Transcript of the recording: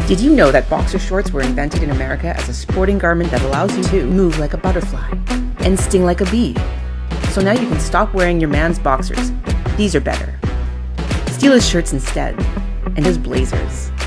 Did you know that boxer shorts were invented in America as a sporting garment that allows you to move like a butterfly and sting like a bee? So now you can stop wearing your man's boxers. These are better. Steal his shirts instead, and his blazers.